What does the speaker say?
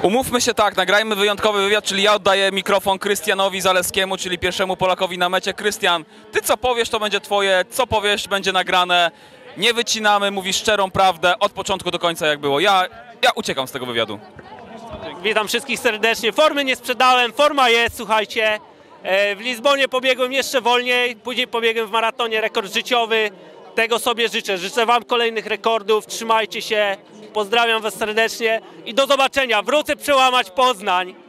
Umówmy się tak, nagrajmy wyjątkowy wywiad, czyli ja oddaję mikrofon Krystianowi Zaleskiemu, czyli pierwszemu Polakowi na mecie. Krystian, ty co powiesz, to będzie twoje, co powiesz, będzie nagrane. Nie wycinamy, mówisz szczerą prawdę od początku do końca jak było. Ja uciekam z tego wywiadu. Witam wszystkich serdecznie. Formy nie sprzedałem, forma jest, słuchajcie. W Lizbonie pobiegłem jeszcze wolniej, później pobiegłem w maratonie rekord życiowy. Tego sobie życzę. Życzę wam kolejnych rekordów, trzymajcie się, pozdrawiam was serdecznie i do zobaczenia. Wrócę przełamać Poznań.